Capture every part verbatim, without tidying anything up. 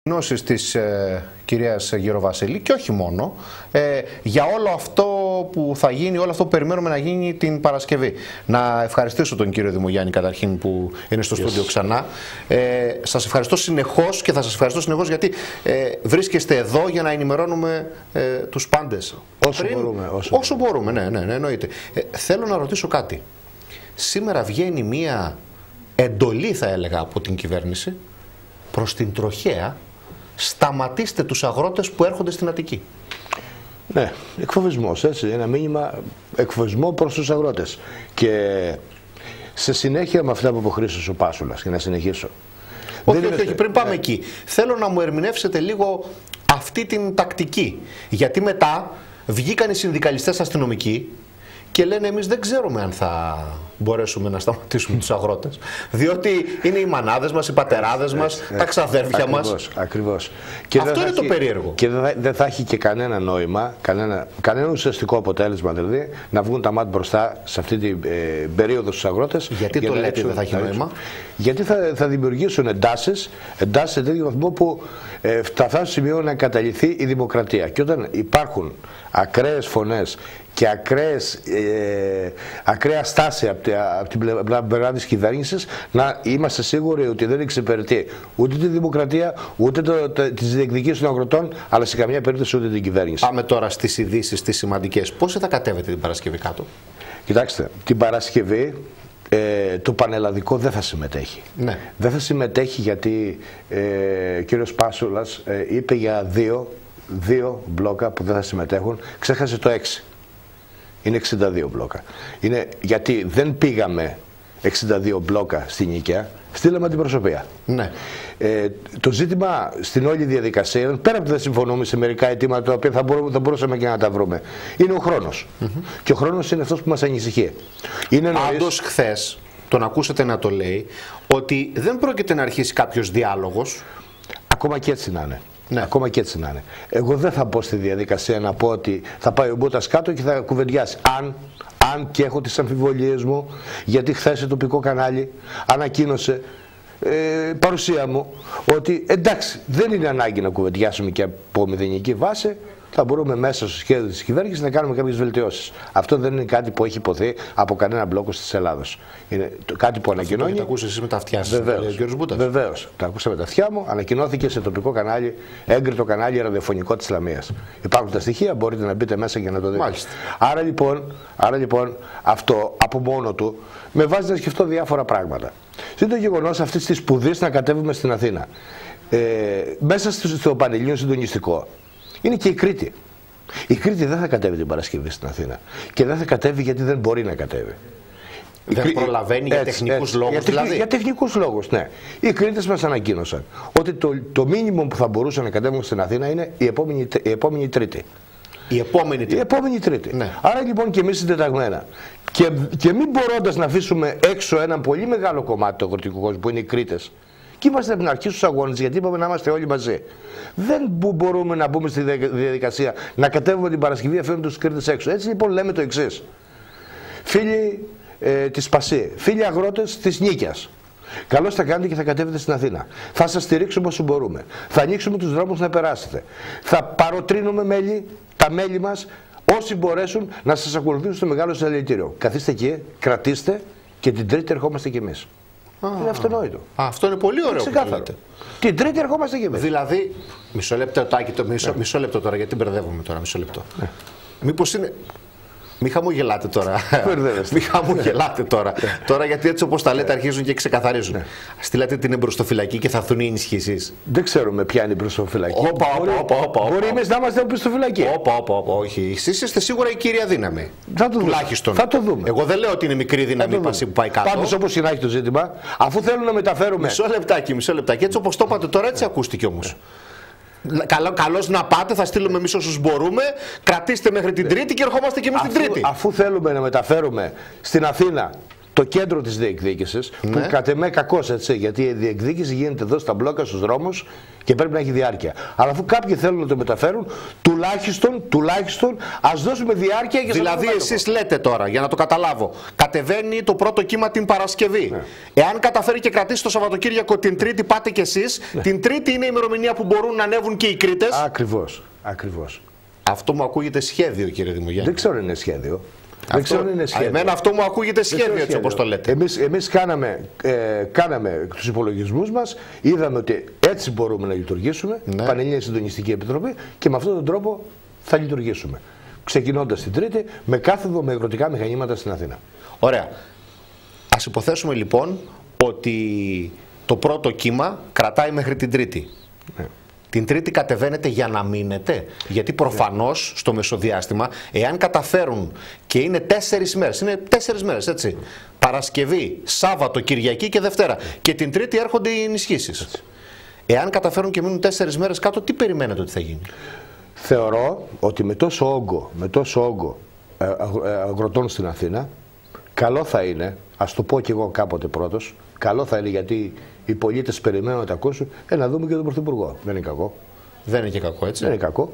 γνώσεις της ε, κυρίας Γεροβασίλη και όχι μόνο ε, για όλο αυτό που θα γίνει, όλο αυτό που περιμένουμε να γίνει την Παρασκευή. Να ευχαριστήσω τον κύριο Δημογιάννη καταρχήν που είναι στο yes. στούντιο ξανά. Ε, σας ευχαριστώ συνεχώς και θα σας ευχαριστώ συνεχώς γιατί ε, βρίσκεστε εδώ για να ενημερώνουμε ε, τους πάντες. Όσο Πριν, μπορούμε. Όσο, όσο μπορούμε, ναι, ναι, ναι, εννοείται. Ε, θέλω να ρωτήσω κάτι. Σήμερα βγαίνει μία εντολή, θα έλεγα, από την κυβέρνηση προς την τροχέα. Σταματήστε τους αγρότες που έρχονται στην Αττική. Ναι, εκφοβισμός, έτσι, ένα μήνυμα εκφοβισμό προς τους αγρότες. Και σε συνέχεια με αυτά που είπε ο Χρήστος ο Πάσουλας, για να συνεχίσω. Όχι, όχι, όχι, πριν πάμε ε... εκεί, θέλω να μου ερμηνεύσετε λίγο αυτή την τακτική. Γιατί μετά βγήκαν οι συνδικαλιστές αστυνομικοί και λένε εμείς δεν ξέρουμε αν θα μπορέσουμε να σταματήσουμε τους αγρότες. Διότι είναι οι μανάδες μας, οι πατεράδες μας, τα ξαδέρφια ακριβώς, μας. Ακριβώς. Και αυτό είναι το έχει, περίεργο. Και δεν θα, δεν θα έχει και κανένα νόημα, κανένα, κανένα ουσιαστικό αποτέλεσμα δηλαδή, να βγουν τα μάτια μπροστά σε αυτή την ε, περίοδο στους αγρότες. Γιατί για το λέτε δεν θα έχει νόημα? Γιατί θα, θα δημιουργήσουν εντάσεις, εντάσεις σε τέτοιο βαθμό που ε, θα φτάσουν στο σημείο να καταλυθεί η δημοκρατία. Και όταν υπάρχουν ακραίες φωνές και ακραίες, ε, ακραία στάση από, από την πλευρά της κυβέρνησης, να είμαστε σίγουροι ότι δεν εξυπηρετεί ούτε τη δημοκρατία, ούτε το, το, τις διεκδικήσεις των αγροτών, αλλά σε καμία περίπτωση ούτε την κυβέρνηση. Πάμε τώρα στις ειδήσεις, τις σημαντικές. Πώς θα κατέβετε την Παρασκευή κάτω? Κοιτάξτε, την Παρασκευή ε, το πανελλαδικό δεν θα συμμετέχει. Ναι. Δεν θα συμμετέχει γιατί ε, ο κύριος Πάσουλας ε, είπε για δύο, δύο μπλόκα που δεν θα συμμετέχουν, ξέχασε το έξι. Είναι εξήντα δύο μπλόκα. Είναι γιατί δεν πήγαμε εξήντα δύο μπλόκα στην Νίκαια, στείλαμε την προσωπία. Ναι. Ε, το ζήτημα στην όλη διαδικασία, πέρα από ότι δεν συμφωνούμε σε μερικά αιτήματα τα οποία θα, μπορούμε, θα μπορούσαμε και να τα βρούμε, είναι ο χρόνος. Mm-hmm. Και ο χρόνος είναι αυτός που μας ανησυχεί. Πάντως χθες τον ακούσατε να το λέει ότι δεν πρόκειται να αρχίσει κάποιος διάλογος. Ακόμα και έτσι να είναι. Ναι. Ακόμα και έτσι να είναι. Εγώ δεν θα μπω στη διαδικασία να πω ότι θα πάει ο Μπούτας κάτω και θα κουβεντιάσει. Αν, αν και έχω τις αμφιβολίες μου, γιατί χθες το τοπικό κανάλι ανακοίνωσε ε, παρουσία μου ότι εντάξει, δεν είναι ανάγκη να κουβεντιάσουμε και από μηδενική βάση. Θα μπορούμε μέσα στο σχέδιο της κυβέρνησης να κάνουμε κάποιες βελτιώσεις. Αυτό δεν είναι κάτι που έχει υποθεί από κανένα μπλόκο της Ελλάδος. Είναι κάτι που ανακοινώνει. Το ακούσατε εσείς με τα αυτιά σας, κύριος Μπούτας. Βεβαίως. Το ακούσαμε με τα αυτιά μου. Ανακοινώθηκε σε τοπικό κανάλι, έγκριτο κανάλι ραδιοφωνικό της Λαμίας. Υπάρχουν τα στοιχεία, μπορείτε να μπείτε μέσα και να το δείτε. Μάλιστα. Άρα λοιπόν, άρα λοιπόν αυτό από μόνο του με βάζει να σκεφτώ διάφορα πράγματα. Είναι το γεγονός αυτής της σπουδής να κατέβουμε στην Αθήνα. Ε, μέσα στο Πανελλήνιο Συντονιστικό είναι και η Κρήτη. Η Κρήτη δεν θα κατέβει την Παρασκευή στην Αθήνα. Και δεν θα κατέβει γιατί δεν μπορεί να κατέβει. Δεν Κρή... προλαβαίνει για έτσι, τεχνικούς έτσι, λόγους για, δηλαδή. Για τεχνικούς λόγους, ναι. Οι Κρήτες μας ανακοίνωσαν ότι το, το μήνυμο που θα μπορούσαν να κατέβουν στην Αθήνα είναι η επόμενη, η επόμενη Τρίτη. Η επόμενη Τρίτη. Η επόμενη Τρίτη. Ναι. Άρα λοιπόν και εμείς συντεταγμένα. Και, και μην μπορώντας να αφήσουμε έξω ένα πολύ μεγάλο κομμάτι του αγροτικού κόσμου που είναι οι Κρήτες. Και είμαστε από την αρχή στους αγώνες, γιατί είπαμε να είμαστε όλοι μαζί. Δεν μπορούμε να μπούμε στη διαδικασία να κατέβουμε την Παρασκευή αφήνουμε τους Κρήτες έξω. Έτσι λοιπόν λέμε το εξής. Φίλοι ε, της Πασί, φίλοι αγρότες της Νίκαιας, καλώς θα κάνετε και θα κατέβετε στην Αθήνα. Θα σας στηρίξουμε όσο μπορούμε. Θα ανοίξουμε τους δρόμους να περάσετε. Θα παροτρύνουμε μέλη, τα μέλη μας, όσοι μπορέσουν να σας ακολουθήσουν στο μεγάλο συλλαλητήριο. Καθίστε εκεί, κρατήστε και την Τρίτη ερχόμαστε κι εμείς. Α, είναι αυτονόητο. Α, αυτό είναι πολύ ωραίο που λέτε. Την Τρίτη ερχόμαστε και εμείς. Δηλαδή, μισό λεπτό, Τάκη, το, μισό, ναι. μισό λεπτό τώρα, γιατί μπερδεύομαι τώρα, μισό λεπτό. Ναι. Μήπως είναι... Μη χαμογελάτε τώρα. Μη χαμογελάτε τώρα. Τώρα γιατί έτσι όπως τα λέτε αρχίζουν και ξεκαθαρίζουν. Ναι. Στείλατε την εμπροστοφυλακή και θα έρθουν οι ενισχύσεις. Δεν ξέρουμε ποια είναι η εμπροστοφυλακή. Όπα, όπα, όπα, όπα. Μπορεί εμείς να είμαστε εμπροστοφυλακή. Όπα, όπα, όπα. Όχι. Εσείς είστε σίγουρα η κύρια δύναμη. Θα το τουλάχιστον. Θα το δούμε. Εγώ δεν λέω ότι είναι μικρή δύναμη η Πασί που πάει κάτω. Πάντως όπως είναι το ζήτημα, αφού θέλουν να μεταφέρουμε. Μισό λεπτάκι, μισό λεπτάκι. Έτσι όπως το είπατε τώρα, έτσι ακούστηκε όμως. Καλό, καλώς να πάτε, θα στείλουμε εμείς όσους μπορούμε. Κρατήστε μέχρι την Τρίτη και ερχόμαστε και εμείς αφού, την Τρίτη. Αφού θέλουμε να μεταφέρουμε στην Αθήνα το κέντρο της διεκδίκησης, ναι. που κατ' εμέ κακώς, έτσι, γιατί η διεκδίκηση γίνεται εδώ στα μπλόκα, στους δρόμους και πρέπει να έχει διάρκεια. Αλλά αφού κάποιοι θέλουν να το μεταφέρουν, τουλάχιστον, τουλάχιστον ας δώσουμε διάρκεια και δηλαδή εσείς λέτε τώρα, για να το καταλάβω, κατεβαίνει το πρώτο κύμα την Παρασκευή. Ναι. Εάν καταφέρει και κρατήσει το Σαββατοκύριακο την Τρίτη, πάτε κι εσείς. Ναι. Την Τρίτη είναι η ημερομηνία που μπορούν να ανέβουν και οι Κρήτες. Ακριβώς, ακριβώς. Αυτό μου ακούγεται σχέδιο, κύριε Δημογιάννη. Δεν ξέρω αν είναι σχέδιο. Αυτό, δεν ξέρω αν είναι σχέδιο. Εμένα αυτό μου ακούγεται σχέδιο, έτσι όπως το λέτε. Εμείς, εμείς κάναμε, ε, κάναμε τους υπολογισμούς μας, είδαμε ότι έτσι μπορούμε να λειτουργήσουμε, ναι. Πανελλήνια Συντονιστική Επιτροπή, και με αυτόν τον τρόπο θα λειτουργήσουμε. Ξεκινώντας την Τρίτη με κάθοδο με υγρωτικά μηχανήματα στην Αθήνα. Ωραία. Ας υποθέσουμε λοιπόν ότι το πρώτο κύμα κρατάει μέχρι την Τρίτη. Ναι. Την Τρίτη κατεβαίνετε για να μείνετε, γιατί προφανώς στο μεσοδιάστημα, εάν καταφέρουν και είναι τέσσερις μέρες, είναι τέσσερις μέρες, έτσι, Παρασκευή, Σάββατο, Κυριακή και Δευτέρα, και την Τρίτη έρχονται οι ενισχύσεις. Έτσι. Εάν καταφέρουν και μείνουν τέσσερις μέρες κάτω, τι περιμένετε ότι θα γίνει? Θεωρώ ότι με τόσο όγκο, με τόσο όγκο ε, ε, αγροτών στην Αθήνα, καλό θα είναι, ας το πω και εγώ κάποτε πρώτος, καλό θα είναι, γιατί οι πολίτες περιμένουν να τα ακούσουν, ε, να δούμε και τον Πρωθυπουργό. Δεν είναι κακό. Δεν είναι και κακό, έτσι. Δεν είναι κακό.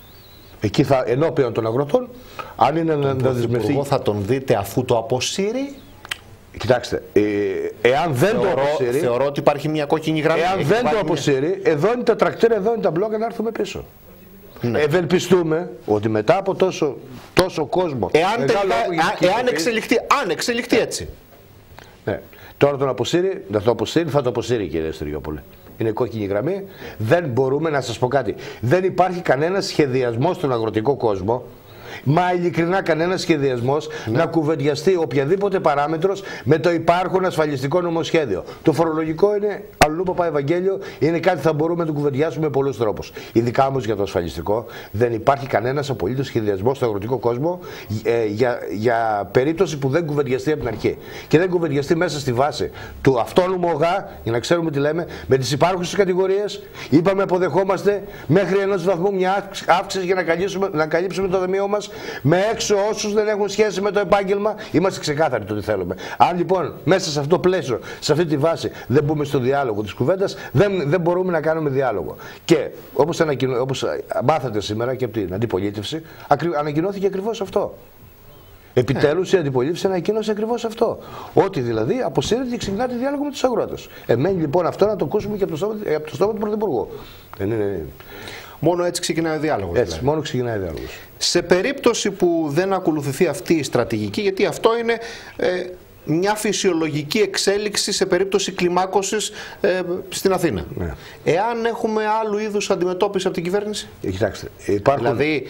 Εκεί θα, ενώπιον των αγροτών, αν είναι να δεσμευτεί. Θα τον δείτε αφού το αποσύρει. Κοιτάξτε, ε, εάν δεν θεωρώ, το αποσύρει. Θεωρώ ότι υπάρχει μια κόκκινη γραμμή. Εάν δεν το αποσύρει, μια... εδώ είναι τα τρακτέρ, εδώ είναι τα μπλόκα, να έρθουμε πίσω. Ναι. Ευελπιστούμε ότι μετά από τόσο, τόσο κόσμο. Εάν, τελικά, εάν εξελιχθεί, αν εξελιχθεί έτσι. Ναι. Τώρα τον αποσύρει, θα το αποσύρει, θα το αποσύρει, κύριε Στυριόπουλε. Είναι κόκκινη γραμμή. Δεν μπορούμε, να σας πω κάτι. Δεν υπάρχει κανένας σχεδιασμός στον αγροτικό κόσμο. Μα ειλικρινά κανένας σχεδιασμός, ναι, να κουβεντιαστεί οποιαδήποτε παράμετρος με το υπάρχον ασφαλιστικό νομοσχέδιο. Το φορολογικό είναι αλλού παπά Ευαγγέλιο, είναι κάτι που θα μπορούμε να το κουβεντιάσουμε με πολλούς τρόπους. Ειδικά όμως για το ασφαλιστικό δεν υπάρχει κανένας απολύτως σχεδιασμός στον αγροτικό κόσμο ε, για, για περίπτωση που δεν κουβεντιαστεί από την αρχή. Και δεν κουβεντιαστεί μέσα στη βάση του αυτόνομου ΟΓΑ, για να ξέρουμε τι λέμε, με τις υπάρχουσες κατηγορίες. Είπαμε αποδεχόμαστε μέχρι ενός βαθμού μια αύξηση για να καλύψουμε, να καλύψουμε το δαμείο μας. Με έξω όσους δεν έχουν σχέση με το επάγγελμα, είμαστε ξεκάθαροι το τι θέλουμε. Αν λοιπόν μέσα σε αυτό το πλαίσιο, σε αυτή τη βάση, δεν μπούμε στο διάλογο της κουβέντας, δεν, δεν μπορούμε να κάνουμε διάλογο. Και όπως, ανακοινω... όπως μάθατε σήμερα και από την αντιπολίτευση, ανακοινώθηκε ακριβώς αυτό. Επιτέλους η αντιπολίτευση ανακοίνωσε ακριβώς αυτό. Ότι δηλαδή αποσύρεται και ξεκινάτε διάλογο με τους αγρότες. Εμένει λοιπόν αυτό να το ακούσουμε και από το στόμα, από το στόμα του Πρωθυπουργού. Δεν είναι... Μόνο έτσι ξεκινάει ο διάλογος. Έτσι, δηλαδή. Μόνο ξεκινάει ο διάλογος. Σε περίπτωση που δεν ακολουθηθεί αυτή η στρατηγική, γιατί αυτό είναι ε, μια φυσιολογική εξέλιξη σε περίπτωση κλιμάκωσης ε, στην Αθήνα. Ναι. Εάν έχουμε άλλου είδους αντιμετώπιση από την κυβέρνηση. Ε, κοιτάξτε, υπάρχουν... Δηλαδή,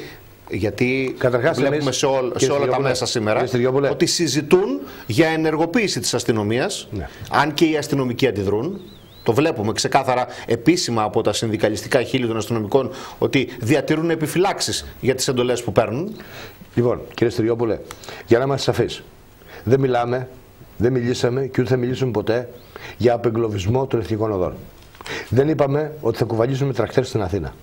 γιατί καταρχάς βλέπουμε εμείς, σε, ό, σε όλα τα μέσα σήμερα ότι συζητούν για ενεργοποίηση της αστυνομίας, ναι, αν και οι αστυνομικοί αντιδρούν. Το βλέπουμε ξεκάθαρα επίσημα από τα συνδικαλιστικά χείλη των αστυνομικών ότι διατηρούν επιφυλάξεις για τις εντολές που παίρνουν. Λοιπόν, κύριε Στυριόπουλε, για να είμαστε σαφείς, δεν μιλάμε, δεν μιλήσαμε και ούτε θα μιλήσουμε ποτέ για απεγκλωβισμό των εθνικών οδών. Δεν είπαμε ότι θα κουβαλήσουμε τρακτέρ στην Αθήνα.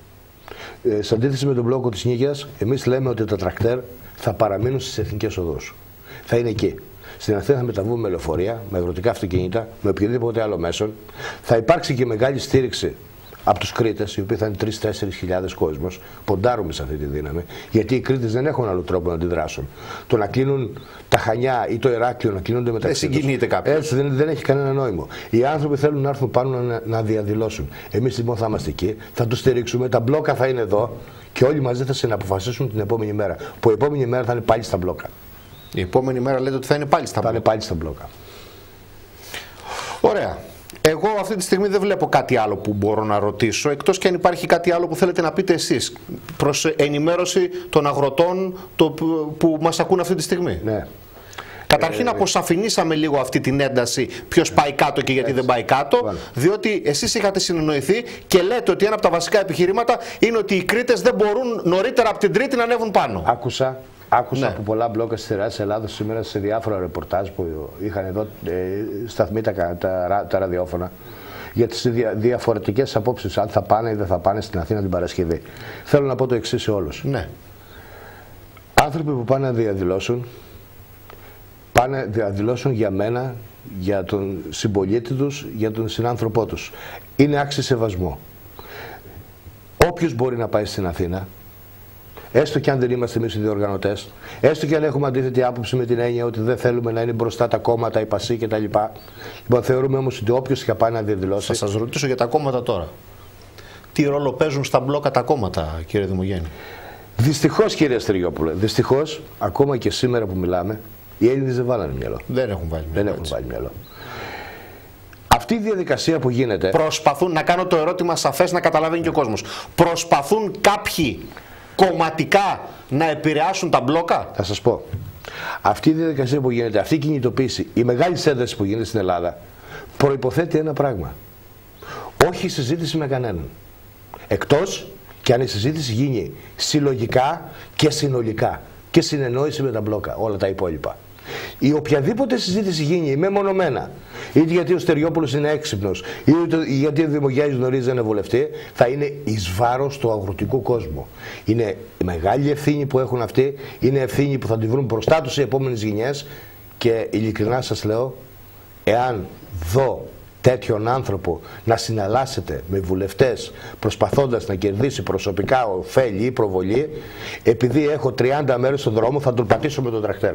Ε, σε αντίθεση με τον μπλόκο της Νίκαιας, εμείς λέμε ότι τα τρακτέρ θα παραμείνουν στις εθνικές οδούς. Θα είναι εκεί. Στην Αθήνα θα μεταβούμε με λεωφορεία, με αγροτικά αυτοκίνητα, με οποιοδήποτε άλλο μέσον. Θα υπάρξει και μεγάλη στήριξη από τους Κρήτες, οι οποίοι θα είναι τρεις με τέσσερις χιλιάδες κόσμος. Ποντάρουμε σε αυτή τη δύναμη, γιατί οι Κρήτες δεν έχουν άλλο τρόπο να αντιδράσουν. Το να κλείνουν τα Χανιά ή το Ηράκλειο, να κλείνονται μεταξύ τους. Δεν συγκινείται κάποιος. Έτσι δεν, δεν έχει κανένα νόημα. Οι άνθρωποι θέλουν να έρθουν πάνω να, να διαδηλώσουν. Εμείς λοιπόν θα είμαστε εκεί, θα τους στηρίξουμε, τα μπλόκα θα είναι εδώ και όλοι μαζί θα συναποφασίσουν την επόμενη μέρα. Που η επόμενη μέρα θα είναι πάλι στα μπλόκα. Η επόμενη μέρα λέτε ότι θα είναι πάλι στα θα μπλόκα. Είναι πάλι στα μπλόκα. Ωραία. Εγώ αυτή τη στιγμή δεν βλέπω κάτι άλλο που μπορώ να ρωτήσω, εκτός και αν υπάρχει κάτι άλλο που θέλετε να πείτε εσείς, προς ενημέρωση των αγροτών το, που, που μας ακούν αυτή τη στιγμή. Ναι. Καταρχήν ε, αποσαφηνίσαμε λίγο αυτή την ένταση, ποιος πάει κάτω και γιατί έτσι δεν πάει κάτω, Βάλε. διότι εσείς είχατε συνεννοηθεί και λέτε ότι ένα από τα βασικά επιχειρήματα είναι ότι οι Κρήτες δεν μπορούν νωρίτερα από την Τρίτη να ανέβουν πάνω. Άκουσα. Άκουσα ναι. από πολλά μπλόκα στη σειρά της Ελλάδος σήμερα σε διάφορα ρεπορτάζ που είχαν εδώ ε, σταθμοί τα, τα, τα, τα ραδιόφωνα για τις δια, διαφορετικές απόψεις αν θα πάνε ή δεν θα πάνε στην Αθήνα την Παρασκευή. Θέλω να πω το εξής σε όλους. Ναι. Άνθρωποι που πάνε να διαδηλώσουν πάνε να δηλώσουν για μένα, για τον συμπολίτη τους, για τον συνάνθρωπό τους. Είναι άξιο σεβασμό. Όποιος μπορεί να πάει στην Αθήνα, έστω και αν δεν είμαστε εμείς οι διοργανωτές, έστω και αν έχουμε αντίθετη άποψη με την έννοια ότι δεν θέλουμε να είναι μπροστά τα κόμματα, οι πασί κτλ. Λοιπόν, θεωρούμε όμως ότι όποιος θα πάει να διαδηλώσει. Θα σας ρωτήσω για τα κόμματα τώρα. Τι ρόλο παίζουν στα μπλόκα τα κόμματα, κύριε Δημογέννη? Δυστυχώς, κύριε Στεριόπουλε, δυστυχώς, ακόμα και σήμερα που μιλάμε, οι Έλληνες δεν βάλανε μυαλό. Δεν έχουν βάλει μυαλό. Δεν έχουν βάλει μυαλό. Αυτή η διαδικασία που γίνεται. Προσπαθούν, να κάνω το ερώτημα σαφές, να καταλαβαίνει και ο κόσμος. Προσπαθούν κάποιοι κομματικά να επηρεάσουν τα μπλόκα. Θα σας πω. Αυτή η διαδικασία που γίνεται, αυτή η κινητοποίηση, η μεγάλη ένταση που γίνεται στην Ελλάδα, προϋποθέτει ένα πράγμα. Όχι συζήτηση με κανέναν. Εκτός και αν η συζήτηση γίνει συλλογικά και συνολικά και συνεννόηση με τα μπλόκα, όλα τα υπόλοιπα. Η οποιαδήποτε συζήτηση γίνει μεμονωμένα, είτε γιατί ο Στεριόπουλος είναι έξυπνος, είτε γιατί ο Δημογέννης γνωρίζει ένα βουλευτή, θα είναι εις βάρος του αγροτικού κόσμου. Είναι η μεγάλη ευθύνη που έχουν αυτοί, είναι ευθύνη που θα τη βρουν μπροστά τους οι επόμενες γενιές και ειλικρινά σας λέω, εάν δω τέτοιον άνθρωπο να συναλλάσσεται με βουλευτές προσπαθώντας να κερδίσει προσωπικά ωφέλη ή προβολή, επειδή έχω τριάντα μέρες στον δρόμο θα τον πατήσω με τον τρακτέρ.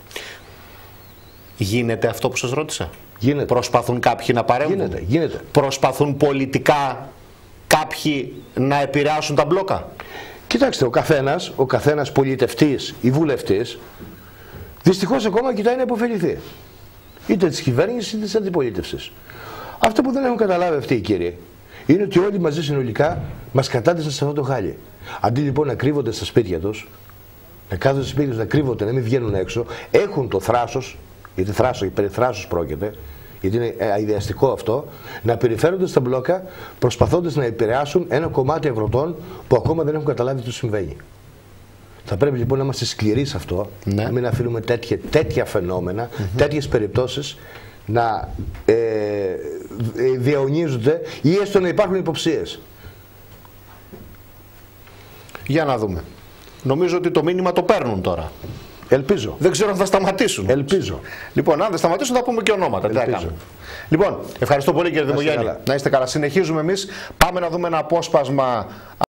Γίνεται αυτό που σας ρώτησα? Γίνεται. Προσπαθούν κάποιοι να παρέμβουν? Γίνεται, γίνεται. Προσπαθούν πολιτικά κάποιοι να επηρεάσουν τα μπλόκα? Κοιτάξτε, ο καθένας, ο καθένας πολιτευτής ή βουλευτής, δυστυχώς ακόμα κοιτάει να υποφεληθεί. Είτε της κυβέρνησης είτε της αντιπολίτευσης. Αυτό που δεν έχουν καταλάβει αυτοί οι κύριοι είναι ότι όλοι μαζί συνολικά μας κατάντησαν σε αυτό το χάλι. Αντί λοιπόν να κρύβονται στα σπίτια τους, να κάθονται στα σπίτια τους, να κρύβονται, να μην βγαίνουν έξω, έχουν το θράσος, γιατί θράσος, περί θράσος πρόκειται, γιατί είναι αηδιαστικό αυτό, να περιφέρονται στα μπλόκα προσπαθώντας να επηρεάσουν ένα κομμάτι αγροτών που ακόμα δεν έχουν καταλάβει τι συμβαίνει. Θα πρέπει λοιπόν να είμαστε σκληροί σε αυτό, ναι. Να μην αφήνουμε τέτοια, τέτοια φαινόμενα, mm-hmm. τέτοιες περιπτώσεις να ε, ε, διαονίζονται ή έστω να υπάρχουν υποψίες. Για να δούμε. Νομίζω ότι το μήνυμα το παίρνουν τώρα. Ελπίζω. Δεν ξέρω αν θα σταματήσουν. Ελπίζω. Λοιπόν, αν δεν σταματήσουν θα πούμε και ονόματα. Τι θα κάνουμε. Λοιπόν, ευχαριστώ πολύ κύριε Δημογέννη. Να είστε καλά. Συνεχίζουμε εμείς. Πάμε να δούμε ένα απόσπασμα